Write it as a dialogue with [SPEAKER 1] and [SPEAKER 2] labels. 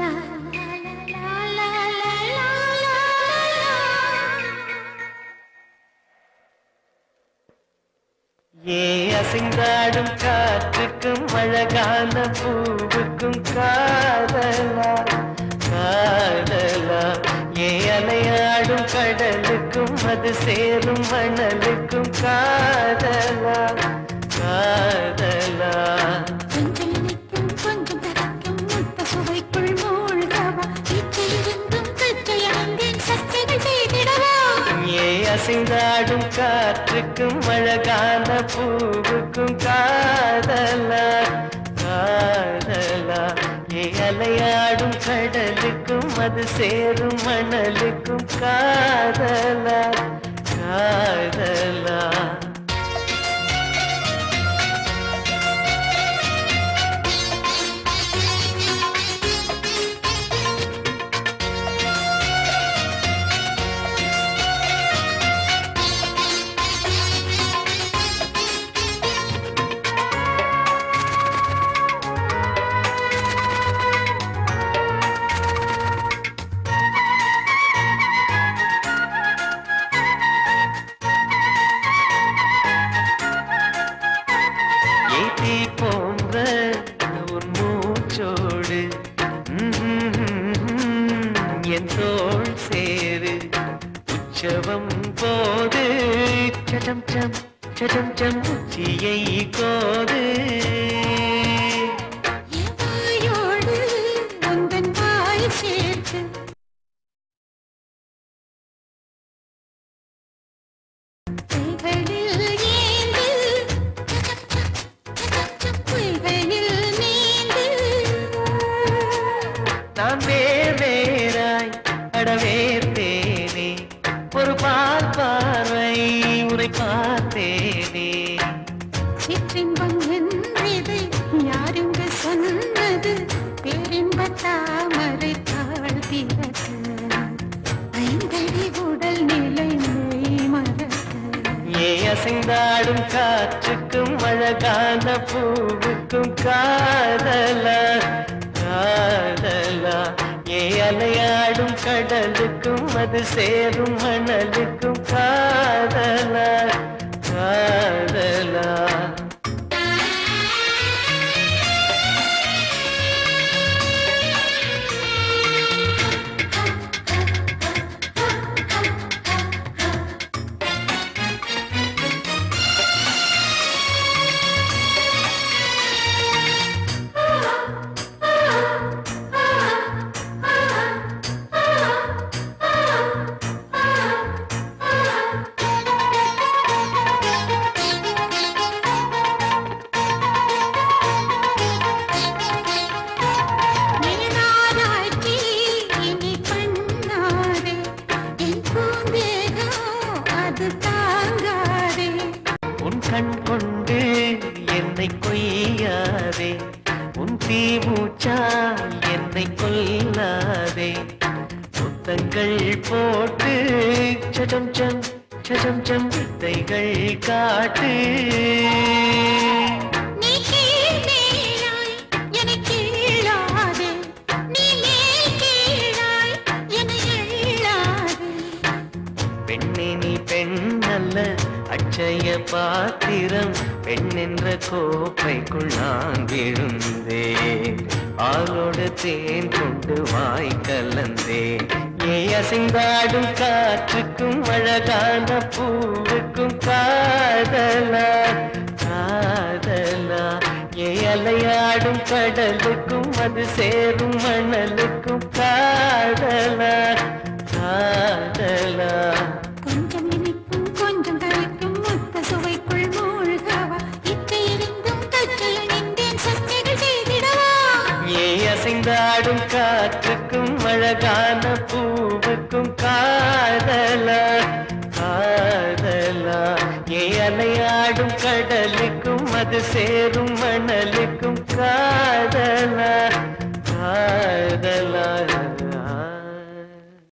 [SPEAKER 1] ஏ அசைந்தாடும் காற்றுக்கும் அழகான பூவுக்கும் காதலா காதலா ஏ அலையாடும் கடலுக்கும் அது சேரும் மணலுக்கும் காதலா காதலா
[SPEAKER 2] கொஞ்சம் இனிக்கும் கொஞ்சம் தரக்கும் முத்த சுவைக்குள் மூழ்கவா இச்சையிருந்தும் சச்சையடைந்தேன் சச்சைகள் செய்திடவா
[SPEAKER 1] ஏ அசைந்தாடும் காற்றுக்கும் அழகான பூவுக்கும் காதலா காதலா ஏ அலையாடும் கடலுக்கும் அது சேரும் மணலுக்கும் காதலா காதலா போன்ற ஒரு மூச்சோடு என் தோள் சேரு உற்சவம் போது சடம் சம் சடம் சம் உச்சியை கோது
[SPEAKER 2] வாயோடு உந்தன் வாய் சேர்த்து
[SPEAKER 1] நான் வேறாய் அடவேர்த்தேனே ஒரு பார்வை உரை பார்த்தேனே
[SPEAKER 2] சிற்றின்பம் என்றது யாருங்க சொன்னது பேரின்ப தாமரை தாழ்த்திறது ஐந்தடி உடல் நிலை மெய் மறக்க
[SPEAKER 1] ஏ அசைந்தாடும் காற்றுக்கும் அழகான பூவுக்கும் காதலா காதலா ஏ அலையாடும் கடலுக்கும் அது சேரும் மணலுக்கும் காதலா காதலா கண் கொண்டு என்னை கொய்யாதே உன் தீமூச்சால் என்னை கொல்லாதே முத்தங்கள் போட்டு சடம் சம் சடம் சம் வித்தைகள் காட்டு பெண்ணே நீ பெண்ணல்ல அட்சய பாத்திரம் பெண் என்ற கோப்பைக்குள் நான் விழுந்தேன் ஆளோடு தேன் கொண்டு வாய் கலந்தேன் ஏ அசைந்தாடும் காற்றுக்கும் அழகான பூவுக்கும் காதலா காதலா ஏ அலையாடும் கடலுக்கும் அது சேரும் மணலுக்கும் காதலா காதலா
[SPEAKER 2] கொஞ்சம் இனிக்கும் கொஞ்சம் தரைக்கும் முத்த சுவைக்குள் மூழ்கவா இச்சையிருந்தும் தச்சையடைந்தேன் சச்சைகள் செய்திடவா
[SPEAKER 1] ஏ அசைந்தாடும் காற்றுக்கும் அழகான பூவுக்கும் காதலா காதலா ஏ அலையாடும் கடலுக்கும் அது சேரும் மணலுக்கும் காதலா காதலா